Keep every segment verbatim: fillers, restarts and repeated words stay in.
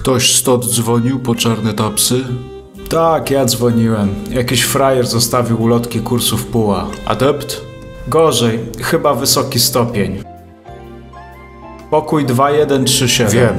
Ktoś stąd dzwonił po czarne tapsy? Tak, ja dzwoniłem. Jakiś frajer zostawił ulotki kursów puła. Adept? Gorzej, chyba wysoki stopień. Pokój dwa jeden trzy siedem. Wiem.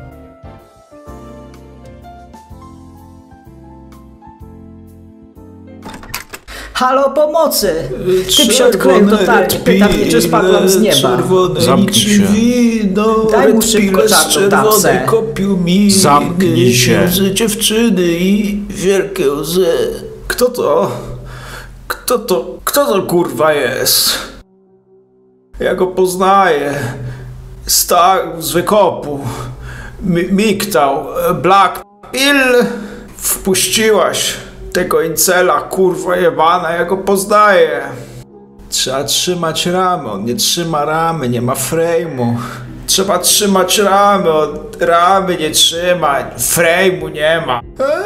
Halo, pomocy! Typ się odkleił totalnie, pyta mnie, czy spadłam z nieba. Zamknij się. Wino, Daj mu szybko czarną tapsę. kopił mi Zamknij się. łzy dziewczyny i wielkie łzy. Kto to? Kto to? Kto to kurwa jest? Ja go poznaję. Stał z wykopu. Mi miktał. Black Pill. Wpuściłaś tego incela, kurwa jebana, ja go poznaję. Trzeba trzymać ramy, on nie trzyma ramy, nie ma frame'u. Trzeba trzymać ramy, on ramy nie trzyma, frame'u nie ma.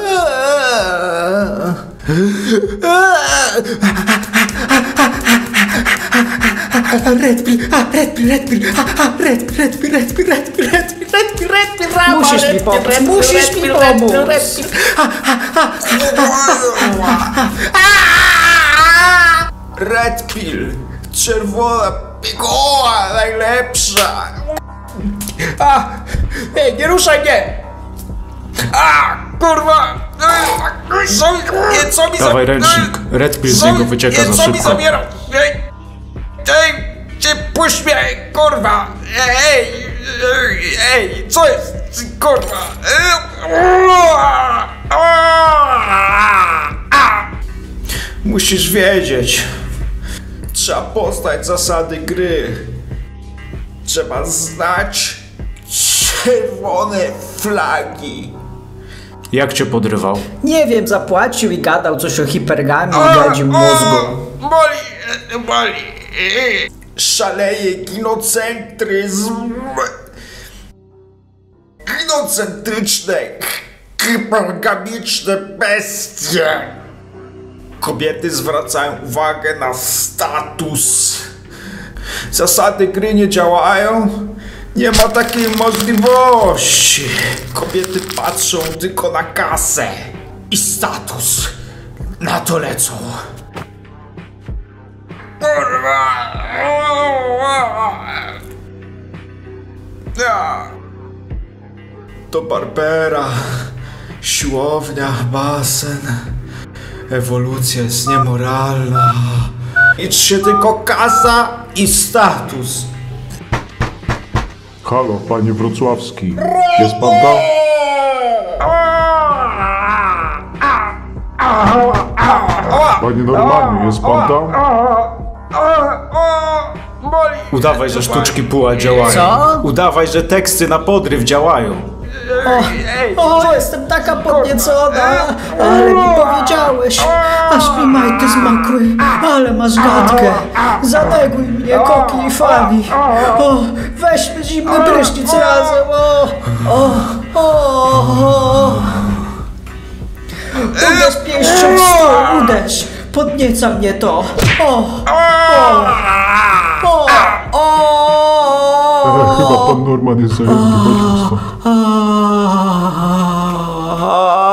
Red Pill, Red Pill, Red Pill, Red Pill, Red Pill, Red Pill, Red Pill, Red Pill, Red Pill, Red Pill, musisz mi pomóc, musisz mi pomóc. Red Pill, czerwona piguła, najlepsza. A, ej, nie ruszaj mnie! A, kurwa! Co mi, nie, co mi Dawaj ręcznik. Red Pill z co niego mi- wycieka nie, za co mi szybko. zabiera? Ej, ej, ty puść mnie, kurwa! Ej, ej, ej, co jest? Kurwa! Musisz wiedzieć. Trzeba poznać zasady gry. Trzeba znać czerwone flagi. Jak cię podrywał? Nie wiem, zapłacił i gadał coś o hipergamii i gadził mózgu. Boli, boli. Szaleje ginocentryzm. Ginocentryczne, hipergamiczne bestie. Kobiety zwracają uwagę na status. Zasady gry nie działają. Nie ma takiej możliwości. Kobiety patrzą tylko na kasę i status. Na to lecą. Kurwa. Do Barbera, siłownia, basen. Ewolucja jest niemoralna. Liczy się tylko kasa i status. Halo, panie Wrocławski. Jest pan tam? Panie normalnie, jest pan tam? Udawaj, że sztuczki puła działają. Co? Udawaj, że teksty na podryw działają. O, jestem taka podniecona, ale mi powiedziałeś, aż mi majty zmokły, ale masz gadkę. Zaneguj mnie, koki i fali. O, weźmy zimny prysznic razem, o, o, o. Uderz pięścią w stół, uderz, podnieca mnie to. O, o, o, o. Chyba pan Norman jest zajęty, chodźmy stąd. Ah.